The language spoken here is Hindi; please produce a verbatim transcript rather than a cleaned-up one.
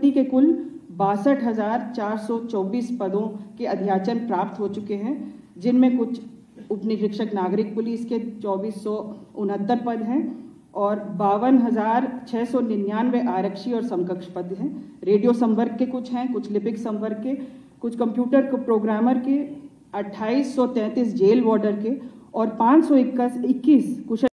भर्ती के कुल बासठ हजार चार सौ चौबीस पदों के अध्याचन प्राप्त हो चुके हैं, जिनमें कुछ उप निरीक्षक नागरिक पुलिस के चौबीस सौ उनहत्तर पद हैं और बावन हजार छः सौ निन्यानवे आरक्षी और समकक्ष पद हैं। रेडियो संवर्ग के कुछ हैं, कुछ लिपिक संवर्ग के, कुछ कंप्यूटर प्रोग्रामर के, अट्ठाईस सौ तैंतीस जेल वार्डर के और पाँच सौ इक्कीस कुशल